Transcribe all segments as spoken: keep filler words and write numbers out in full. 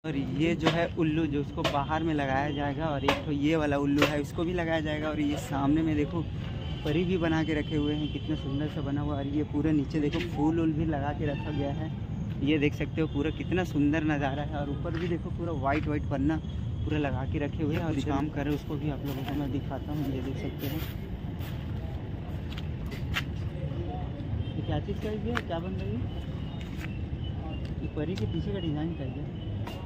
और ये जो है उल्लू जो उसको बाहर में लगाया जाएगा, और एक तो ये वाला उल्लू है उसको भी लगाया जाएगा। और ये सामने में देखो परी भी बना के रखे हुए हैं, कितना सुंदर सा बना हुआ। और ये पूरे नीचे देखो फूल उल भी लगा के रखा गया है, ये देख सकते हो पूरा कितना सुंदर नज़ारा है। और ऊपर भी देखो पूरा वाइट वाइट पन्ना पूरा लगा के रखे हुए हैं। और काम कर रहे हैं उसको भी आप लोगों को मैं दिखाता हूँ, ये देख सकते हैं। ये क्या चीज़ का है, क्या बन रही है? ये परी के पीछे का डिज़ाइन का है।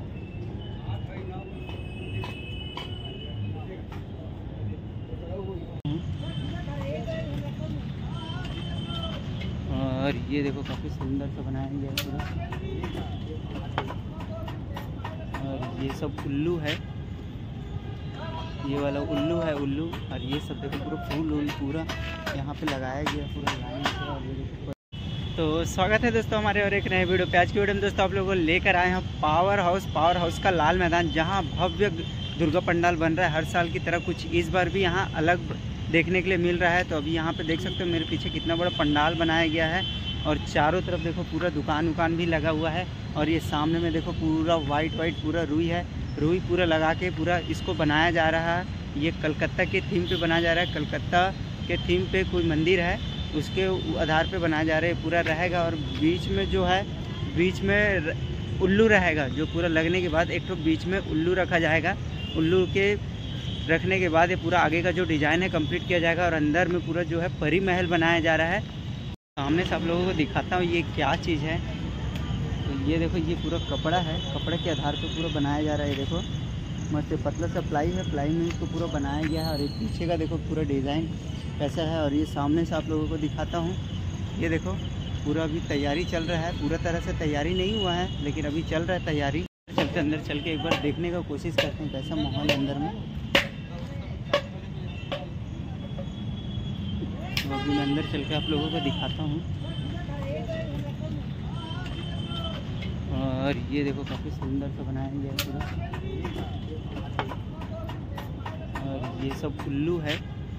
और ये देखो काफ़ी सुंदर सा बनाया गया है पूरा। और ये सब उल्लू है, ये वाला उल्लू है उल्लू। और ये सब देखो पूरा फूल उल पूरा यहाँ पे लगाया गया पूरा लाइन से। और ये देखो तो स्वागत है दोस्तों हमारे और एक नए वीडियो पे। आज की वीडियो में दोस्तों आप लोगों को लेकर आए हैं पावर हाउस पावर हाउस का लाल मैदान, जहाँ भव्य दुर्गा पंडाल बन रहा है हर साल की तरह। कुछ इस बार भी यहाँ अलग देखने के लिए मिल रहा है। तो अभी यहाँ पे देख सकते हो मेरे पीछे कितना बड़ा पंडाल बनाया गया है, और चारों तरफ देखो पूरा दुकान उकान भी लगा हुआ है। और ये सामने में देखो पूरा वाइट वाइट पूरा रुई है, रुई पूरा लगा के पूरा इसको बनाया जा रहा है। ये कलकत्ता के थीम पे बनाया जा रहा है, कलकत्ता के थीम पे कोई मंदिर है उसके आधार पे बनाया जा रहा है पूरा रहेगा। और बीच में जो है बीच में उल्लू रहेगा, जो पूरा लगने के बाद एक तो बीच में उल्लू रखा जाएगा। उल्लू के रखने के बाद ये पूरा आगे का जो डिज़ाइन है कंप्लीट किया जाएगा। और अंदर में पूरा जो है परी महल बनाया जा रहा है। सामने से आप लोगों को दिखाता हूँ ये क्या चीज़ है। तो ये देखो ये पूरा कपड़ा है, कपड़े के आधार पे पूरा बनाया जा रहा है। देखो मस्त पतला सा प्लाई है, प्लाई में इसको पूरा बनाया गया है। और एक पीछे का देखो पूरा डिज़ाइन कैसा है। और ये सामने से आप लोगों को दिखाता हूँ, ये देखो पूरा अभी तैयारी चल रहा है। पूरा तरह से तैयारी नहीं हुआ है लेकिन अभी चल रहा है तैयारी। चलते अंदर चल के एक बार देखने का कोशिश करते हैं कैसा माहौल अंदर में। तो अभी मैं अंदर चल के आप लोगों को दिखाता हूँ। और ये देखो काफ़ी सुंदर सा बनाया गया है पूरा। और ये सब उल्लू है,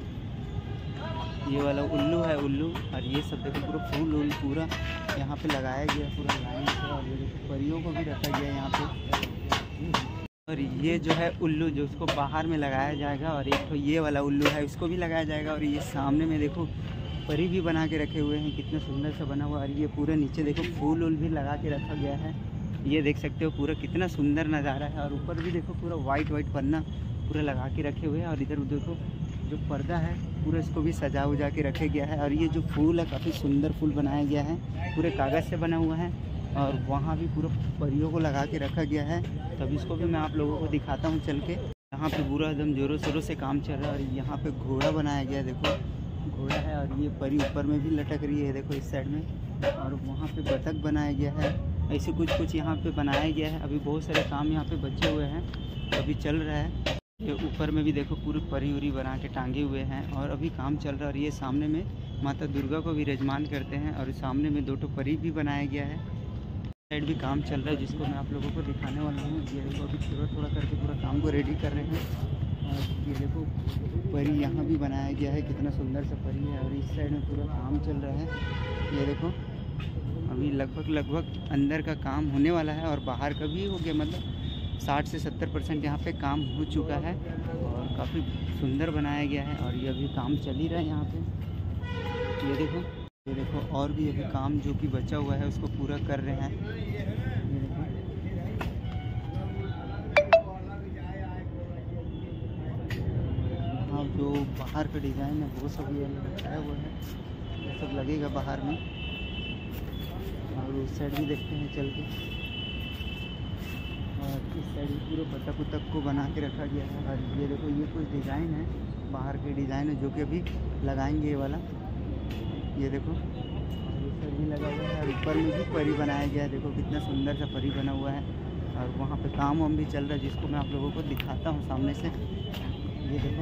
ये वाला उल्लू है उल्लू। और ये सब देखो पूरा फूल उल पूरा यहाँ पे लगाया गया पूरा लाइन से। और ये देखो परियों को भी रखा गया यहाँ पे। और ये जो है उल्लू जो उसको बाहर में लगाया जाएगा, और एक तो ये वाला उल्लू है उसको भी लगाया जाएगा। और ये सामने में देखो परी भी बना के रखे हुए हैं, कितना सुंदर सा बना हुआ। और ये पूरे नीचे देखो फूल उल भी लगा के रखा गया है, ये देख सकते हो पूरा कितना सुंदर नज़ारा है। और ऊपर भी देखो पूरा वाइट वाइट पन्ना पूरा लगा के रखे हुए हैं। और इधर देखो जो पर्दा है पूरा इसको भी सजा उजा के रखे गया है। और ये जो फूल है काफ़ी सुंदर फूल बनाया गया है, पूरे कागज़ से बना हुआ है। और वहाँ भी पूरा परियों को लगा के रखा गया है। तब इसको भी मैं आप लोगों को दिखाता हूँ चल के। यहाँ पे पूरा एकदम जोरों शोरों से काम चल रहा है। और यहाँ पे घोड़ा बनाया गया है, देखो घोड़ा है। और ये परी ऊपर में भी लटक रही है देखो इस साइड में। और वहाँ पे बतख बनाया गया है, ऐसे कुछ कुछ यहाँ पे बनाया गया है। अभी बहुत सारे काम यहाँ पे बचे हुए हैं, अभी चल रहा है। ये ऊपर में भी देखो पूरी परी उरी बना के टांगे हुए हैं, और अभी काम चल रहा है। और ये सामने में माता दुर्गा को विराजमान करते हैं, और सामने में दो ठो परी भी बनाया गया है। साइड भी काम चल रहा है जिसको मैं आप लोगों को दिखाने वाला हूँ। ये देखो अभी थोड़ा थोड़ा करके पूरा काम को रेडी कर रहे हैं। और ये देखो परी यहाँ भी बनाया गया है, कितना सुंदर सा परी है। और इस साइड में पूरा काम चल रहा है। ये देखो अभी लगभग लगभग अंदर का काम होने वाला है, और बाहर का भी हो गया, मतलब साठ से सत्तर परसेंट यहाँ पे काम हो चुका है। और काफ़ी सुंदर बनाया गया है। और ये अभी काम चल ही रहा है यहाँ पे। ये देखो ये देखो और भी अभी काम जो कि बचा हुआ है उसको पूरा कर रहे हैं। ये देखो हाँ, जो बाहर का डिज़ाइन है वो सब ये लगाया हुआ है, ये सब लगेगा बाहर में। और उस साइड भी देखते हैं चल के। और इस साइड भी पूरे बतख उतख को बना के रखा गया है। और ये देखो ये कुछ डिज़ाइन है, बाहर के डिज़ाइन है जो कि अभी लगाएंगे ये वाला। ये देखो ये साइड भी लगा हुआ है। और ऊपर में भी परी बनाया गया है, देखो कितना सुंदर सा परी बना हुआ है। और वहाँ पे काम वाम भी चल रहा है जिसको मैं आप लोगों को दिखाता हूँ सामने से। ये देखो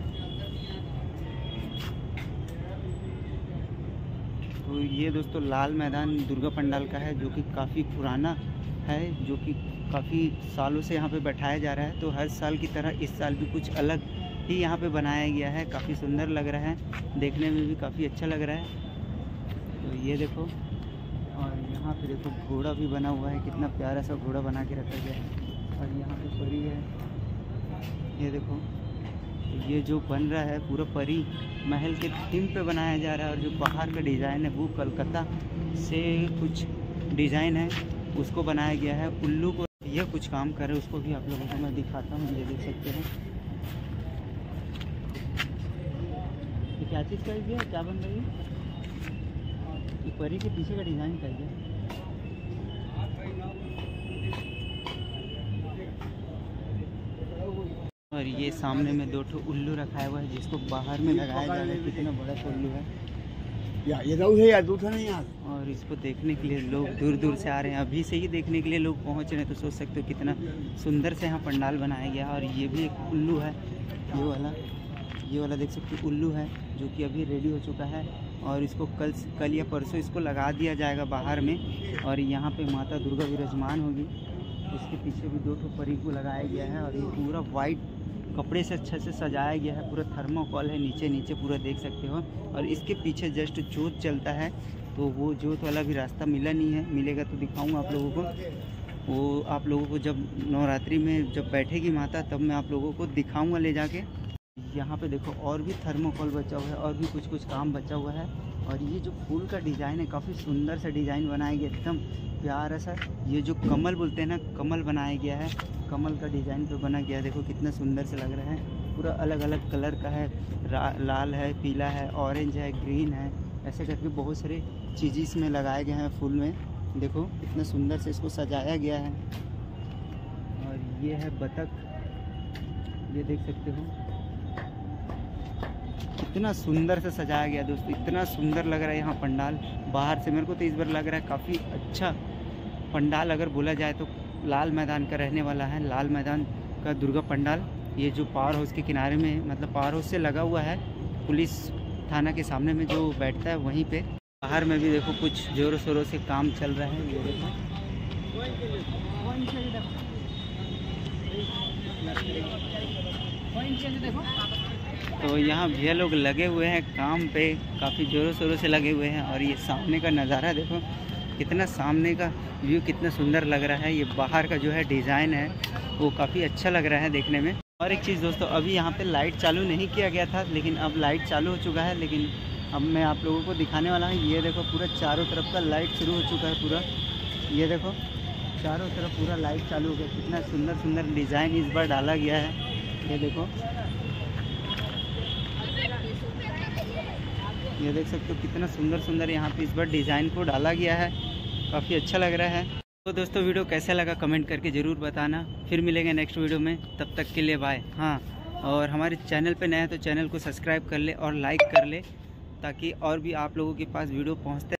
तो ये दोस्तों लाल मैदान दुर्गा पंडाल का है, जो कि काफ़ी पुराना है, जो कि काफ़ी सालों से यहाँ पे बैठाया जा रहा है। तो हर साल की तरह इस साल भी कुछ अलग ही यहाँ पे बनाया गया है, काफ़ी सुंदर लग रहा है, देखने में भी काफ़ी अच्छा लग रहा है। तो ये देखो, और यहाँ पे देखो घोड़ा भी बना हुआ है, कितना प्यारा सा घोड़ा बना के रखा गया है। ये देखो, ये जो बन रहा है पूरा परी महल के थीम पे बनाया जा रहा है। और जो बाहर का डिज़ाइन है वो कलकत्ता से कुछ डिज़ाइन है उसको बनाया गया है। उल्लू को ये कुछ काम कर रहे हैं, उसको भी आप लोगों को मैं दिखाता हूँ। ये देख सकते हैं ये क्या चीज़ का है, क्या बन रही है, ये परी के पीछे का डिज़ाइन का है। और ये सामने में दो ठो उल्लू रखा हुआ है जिसको बाहर में लगाया जा रहा है। कितना बड़ा उल्लू है या ये दो है या दो ठो नहीं यार। और इसको देखने के लिए लोग दूर दूर से आ रहे हैं। अभी से ही देखने के लिए लोग पहुंच रहे हैं, तो सोच सकते हो कितना सुंदर से यहाँ पंडाल बनाया गया है। और ये भी एक उल्लू है, ये वाला ये वाला देख सकते हो उल्लू है जो कि अभी रेडी हो चुका है। और इसको कल कल या परसों इसको लगा दिया जाएगा बाहर में। और यहाँ पे माता दुर्गा विराजमान होगी। इसके पीछे भी दो ठो परी को लगाया गया है। और ये पूरा वाइट कपड़े से अच्छे से सजाया गया है। पूरा थर्माकोल है नीचे नीचे पूरा देख सकते हो। और इसके पीछे जस्ट जोत चलता है, तो वो जोत वाला भी रास्ता मिला नहीं है, मिलेगा तो दिखाऊंगा आप लोगों को। वो आप लोगों को जब नवरात्रि में जब बैठेगी माता तब मैं आप लोगों को दिखाऊंगा ले जाके। यहाँ पे देखो और भी थर्माकोल बचा हुआ है और भी कुछ कुछ काम बचा हुआ है। और ये जो फूल का डिज़ाइन है काफ़ी सुंदर सा डिज़ाइन बनाया गया, एकदम प्यारा सा। ये जो कमल बोलते हैं ना, कमल बनाया गया है, कमल का डिज़ाइन पे बना गया। देखो कितना सुंदर से लग रहा है। पूरा अलग अलग कलर का है, लाल है, पीला है, ऑरेंज है, ग्रीन है, ऐसे करके बहुत सारे चीज़ इसमें लगाए गए हैं फूल में। देखो कितना सुंदर से इसको सजाया गया है। और ये है बतख, ये देख सकते हो कितना सुंदर से सजाया गया दोस्तों। इतना सुंदर लग रहा है यहाँ पंडाल बाहर से। मेरे को तो इस बार लग रहा है काफ़ी अच्छा पंडाल अगर बोला जाए तो लाल मैदान का रहने वाला है। लाल मैदान का दुर्गा पंडाल, ये जो पावर हाउस के किनारे में, मतलब पावर हाउस से लगा हुआ है, पुलिस थाना के सामने में जो बैठता है वहीं पे। बाहर में भी देखो कुछ ज़ोरों शोरों से काम चल रहा है। ये देखो, तो यहाँ भैया लोग लगे हुए हैं काम पे, काफ़ी ज़ोरों शोरों से लगे हुए हैं। और ये सामने का नज़ारा देखो कितना, सामने का व्यू कितना सुंदर लग रहा है। ये बाहर का जो है डिज़ाइन है वो काफ़ी अच्छा लग रहा है देखने में। और एक चीज़ दोस्तों, अभी यहाँ पे लाइट चालू नहीं किया गया था, लेकिन अब लाइट चालू हो चुका है। लेकिन अब मैं आप लोगों को दिखाने वाला हूँ। ये देखो पूरा चारों तरफ का लाइट शुरू हो चुका है पूरा। ये देखो चारों तरफ पूरा लाइट चालू हो गया। कितना सुंदर सुंदर डिज़ाइन इस बार डाला गया है। ये देखो, ये देख सकते हो कितना सुंदर सुंदर यहाँ पे इस बार डिज़ाइन को डाला गया है। काफ़ी अच्छा लग रहा है। तो दोस्तों वीडियो कैसा लगा कमेंट करके ज़रूर बताना। फिर मिलेंगे नेक्स्ट वीडियो में, तब तक के लिए बाय। हाँ, और हमारे चैनल पे नया है तो चैनल को सब्सक्राइब कर ले और लाइक कर ले, ताकि और भी आप लोगों के पास वीडियो पहुँचते